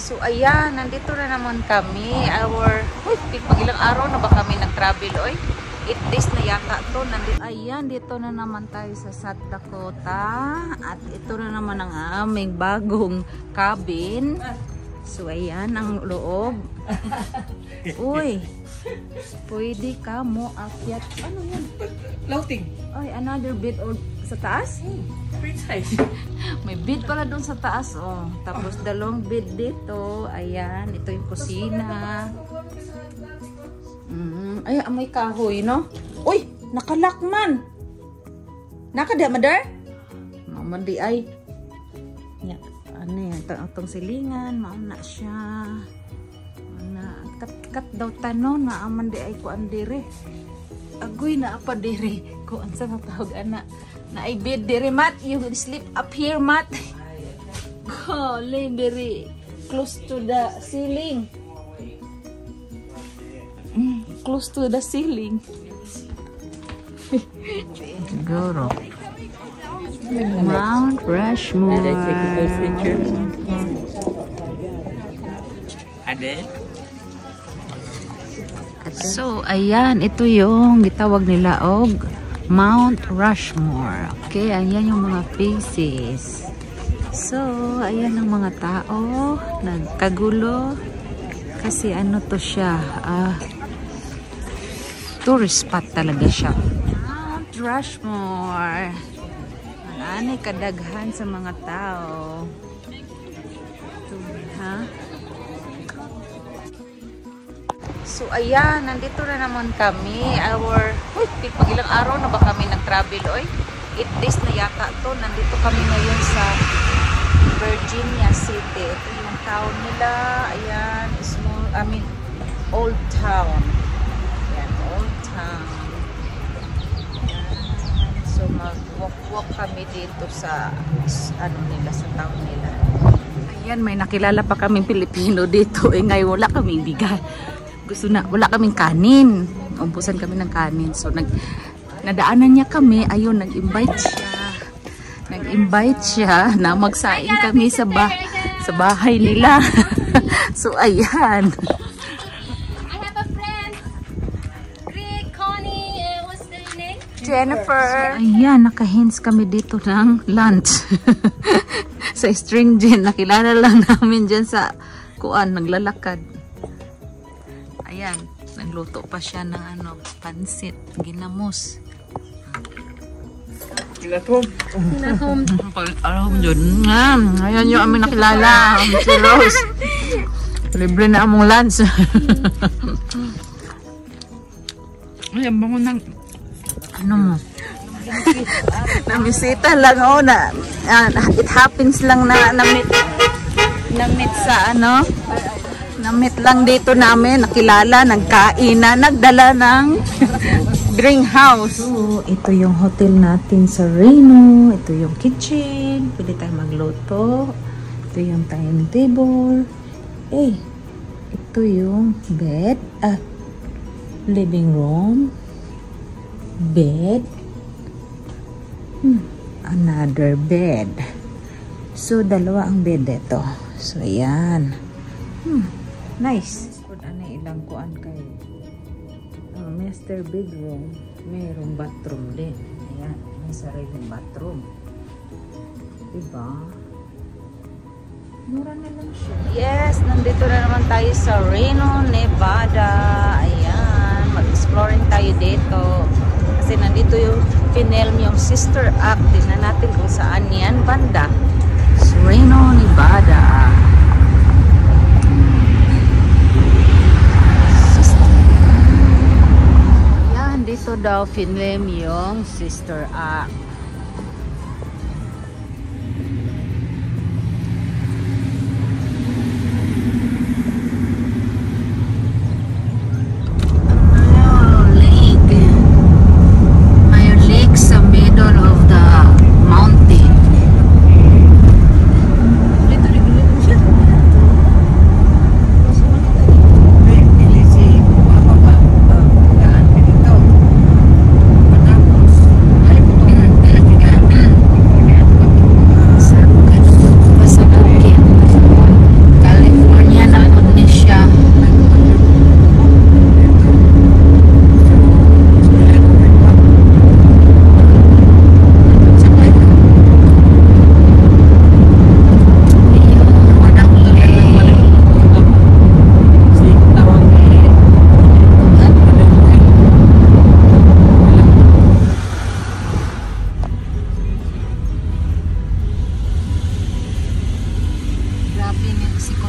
So ayan, nandito na naman kami. Pag ilang araw na ba kami nag-travel, oy? 8 days na yata to. Ayan, dito na naman tayo sa South Dakota. At ito na naman ang aming bagong cabin. So ayan, ang loob. Uy, pwede ka mo akyat. Ano yan? Floating. Ay, another bed or sa taas? Pretty size. May bed pala doon sa taas, oh. Tapos dalawang bed dito. Ayan, ito yung kusina. Ay, amoy kahoy, no? Uy, nakalak man. Nakada, madar? Mamadi ay. Ya, ano yan? Itong silingan, mauna siya. Kat daw tanon na amandi ay ko andire. Agoy na apa dire ko ansa nga tawag ana na ay bed dire mat, you will sleep up here mat. Go lay very close to the ceiling. Close to the ceiling. Goro. Mount Rushmore. So, ayan, ito yung gitawag nila og Mount Rushmore. Okay, ayan yung mga faces. So, ayan ang mga tao. Nagkagulo. Kasi ano to siya, tourist spot talaga siya. Mount Rushmore. Anay kadaghan sa mga tao. Ito, ha? So ayan, nandito na naman kami. Pag ilang araw na ba kami nag-travel, oy? 8 days na yata to. Nandito kami ngayon sa Virginia City. Ito yung town nila. Ayan, old town. Ayan, old town. Ayan. So mag-walk kami dito sa nila, sa town nila. Ayan, may nakilala pa kaming Pilipino dito. Ngayon wala kaming bigas. Wala kaming kanin. Umpusan kami ng kanin. So nadaanan niya kami. Ayun, nag-invite siya na magsaing kami sa bahay nila. So ayan. I have a friend. Rick, Connie, what's their name? Jennifer. Ayan, naka-hints kami dito ng lunch. Sa Stringent. Nakilala lang namin dyan sa naglalakad. Ayan, nagluto pa siya ng pansit, ginamos. Ginatom. Alam mo yun. Ayan yung aming nakilala. Si Rose. Libre na among lunch. Ayan, bango ng mo? Namisita lang it happens lang na meet sa na-meet lang dito namin, nakilala, nagkain na, nagdala ng greenhouse. So, ito yung hotel natin sa Reno. Ito yung kitchen. Pwede tayo magluto. Ito yung dining table. Ito yung bed. Living room. Bed. Another bed. So, dalawa ang bed dito. So, ayan. Nice. Kung ano ilang kuan kayo. Master bedroom. Mayroong bathroom din. Ayan. May sariling bathroom. Diba? Mura na lang siya. Yes, nandito na naman tayo sa Reno, Nevada. Ayan. Mag-exploring tayo dito. Kasi nandito yung pinelm yung Sister Act. Tingnan natin kung saan yan banda. So, Reno, Nevada. Dito daw film yung Sister Act. May lake sa middle of the mountain.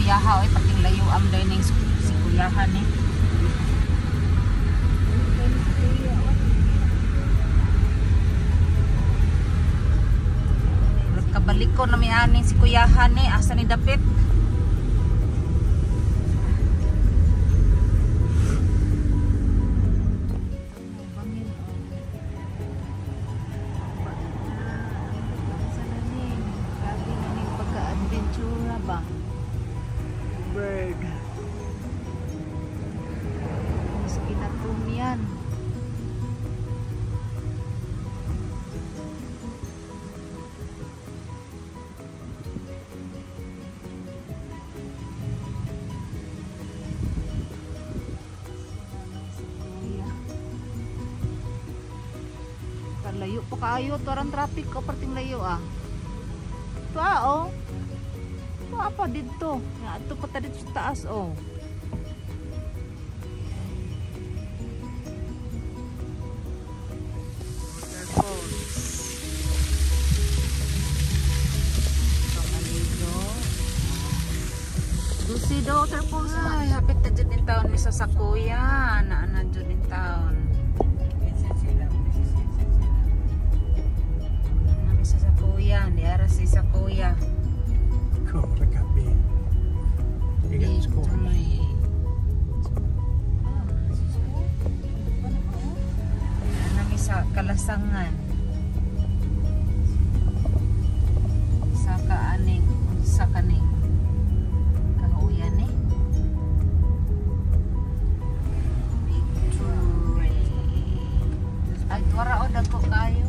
kuyaha oy pating layo am dining si kuyahan ni. Kabalik ko na may aning si kuyahan ni asa ni dapit. Bird. Mas kinatumian. Layo pa kaayo to arang traffic ko perting layo ah. Ito oh. Ito apa dito? Ya, ito pa dito sa taas oh. Waterfalls. Ito maligo. Dusido Waterfalls. Ay, hapit na dyan din taon ni sa Sakuya. Naanan dyan din taon. Di arah si Sakuya. Cool, look at me. You get this cool. Nami sa Kalasangan. Sa kaaning, sa kaning kahuyan eh. Victory. Ay, tuwara o dagko kayo.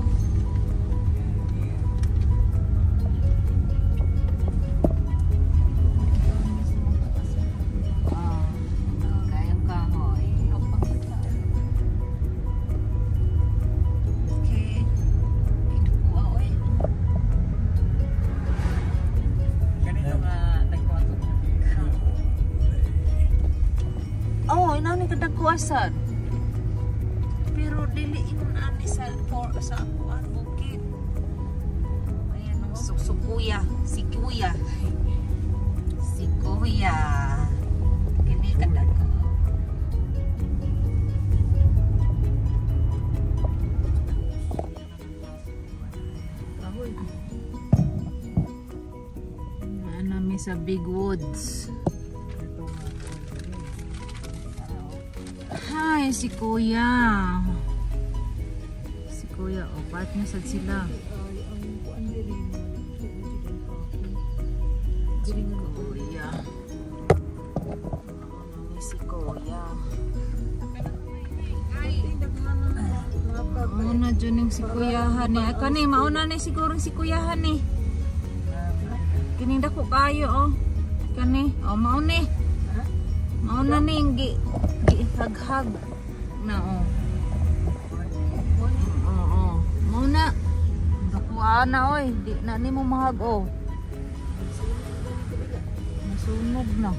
Kuasan. Pero dili ingon ani sa akuan bukid. Ayan ang sukuya, si Kuya. Si Kuya. Kini kadako. Nami sa Big Woods. Ay, si Kuya. Si Kuya, o, paat niya sad sila. Si Kuya. Si Kuya. Mauna dyan yung si Kuyahan eh. Kani, mauna na siguro si Kuyahan eh. Kining dako kayo, oh. Kani, oh, mauna eh. Mauna na yung hag-hag na oh. Oo. Muna. Dakuha na oy. Di na ni mo mahag oh. Nasunog na.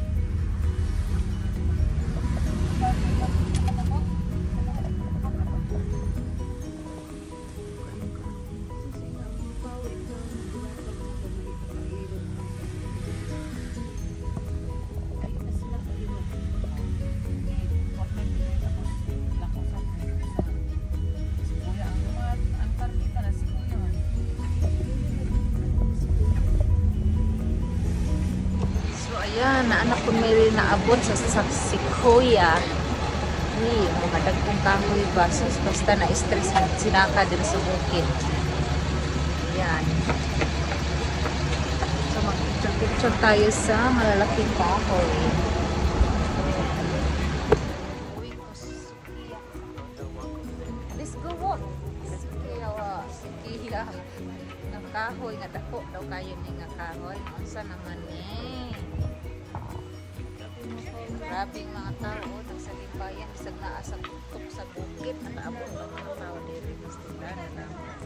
Ayan, naanak ko may naabot sa Sequoia. Hey, mga dagkong kahoy ba? Basta na-stress sinaka din sa bukid. Ayan. So, mag-picture tayo sa malalaking kahoy. Let's go walk. Sequoia. Ng kahoy, nga dako daw kayo ni nga kahoy. Unsa naman eh. Grabing mga tao sa libayan bisag naa sa tuktok sa bukid nakaabot ang mga tao diri sa na.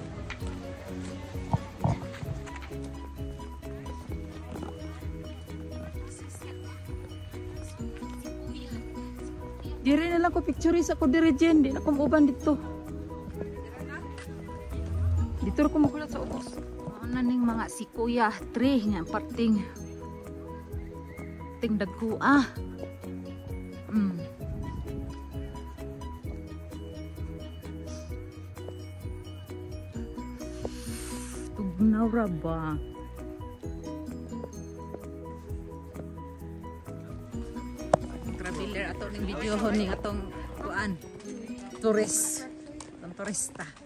Dire na lang ko picture sa ko dire Jen, di na ko uban dito. Dito ko magulat sa ubos. Ano ning mga Sequoia tree nga parting kating dagko ah. Tugnaw ra ba? Traveler ato ning video ni atong kuan. Turista.